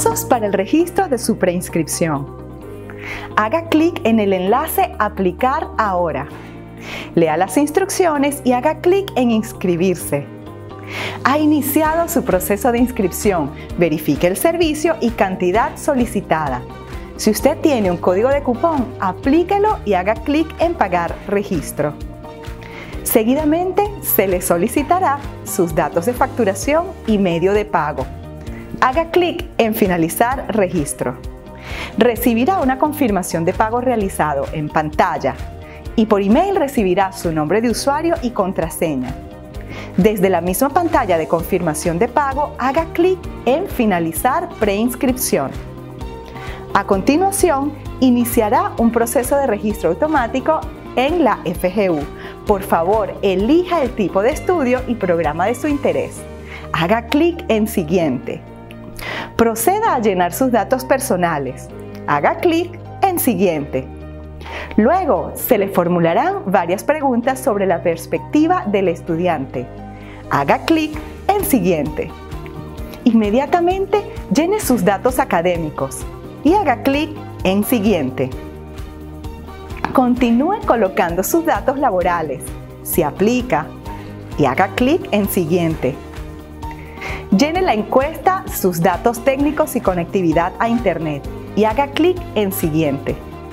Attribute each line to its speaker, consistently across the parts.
Speaker 1: Pasos para el registro de su preinscripción. Haga clic en el enlace Aplicar ahora. Lea las instrucciones y haga clic en Inscribirse. Ha iniciado su proceso de inscripción. Verifique el servicio y cantidad solicitada. Si usted tiene un código de cupón, aplíquelo y haga clic en Pagar registro. Seguidamente, se le solicitará sus datos de facturación y medio de pago. Haga clic en Finalizar registro. Recibirá una confirmación de pago realizado en pantalla y por email recibirá su nombre de usuario y contraseña. Desde la misma pantalla de confirmación de pago, haga clic en Finalizar preinscripción. A continuación, iniciará un proceso de registro automático en la FGU. Por favor, elija el tipo de estudio y programa de su interés. Haga clic en Siguiente. Proceda a llenar sus datos personales. Haga clic en Siguiente. Luego, se le formularán varias preguntas sobre la perspectiva del estudiante. Haga clic en Siguiente. Inmediatamente, llene sus datos académicos y haga clic en Siguiente. Continúe colocando sus datos laborales, si aplica, y haga clic en Siguiente. Llene la encuesta Sus datos técnicos y conectividad a Internet y haga clic en Siguiente.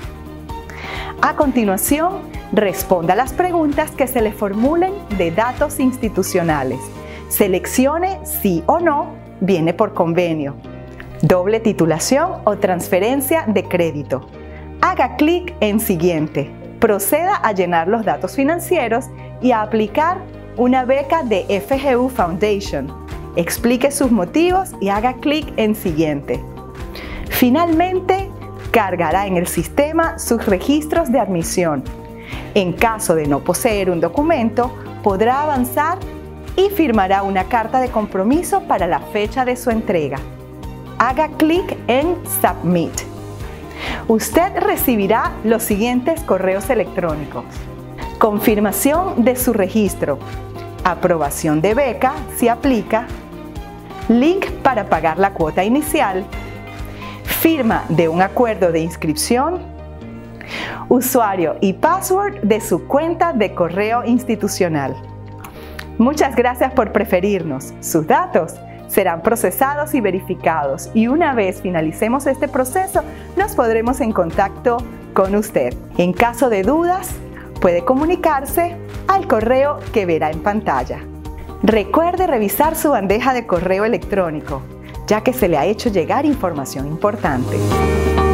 Speaker 1: A continuación, responda las preguntas que se le formulen de datos institucionales. Seleccione sí o no, viene por convenio, doble titulación o transferencia de crédito. Haga clic en Siguiente. Proceda a llenar los datos financieros y a aplicar una beca de FGU Foundation. Explique sus motivos y haga clic en Siguiente. Finalmente, cargará en el sistema sus registros de admisión. En caso de no poseer un documento, podrá avanzar y firmará una carta de compromiso para la fecha de su entrega. Haga clic en Submit. Usted recibirá los siguientes correos electrónicos: confirmación de su registro, aprobación de beca si aplica, link para pagar la cuota inicial, firma de un acuerdo de inscripción, usuario y password de su cuenta de correo institucional. Muchas gracias por preferirnos. Sus datos serán procesados y verificados y una vez finalicemos este proceso nos pondremos en contacto con usted. En caso de dudas, puede comunicarse al correo que verá en pantalla. Recuerde revisar su bandeja de correo electrónico, ya que se le ha hecho llegar información importante.